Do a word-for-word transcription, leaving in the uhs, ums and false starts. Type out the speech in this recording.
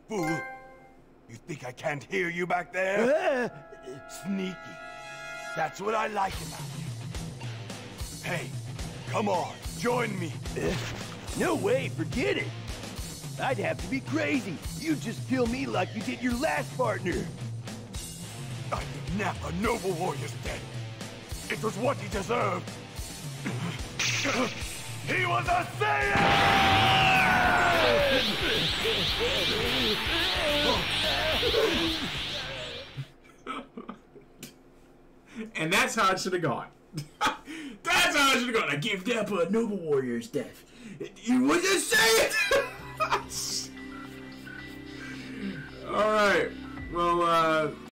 fool. You think I can't hear you back there? Sneaky. That's what I like about you. Hey, come on, join me. No way, forget it. I'd have to be crazy. You'd just kill me like you did your last partner. I think Nappa Noble Warrior's dead. It was what he deserved. He was a Saiyan! And that's how it should have gone. That's how it should have gone. I gave Nappa a Noble Warrior's death. He was a Saiyan! Alright. Well, uh...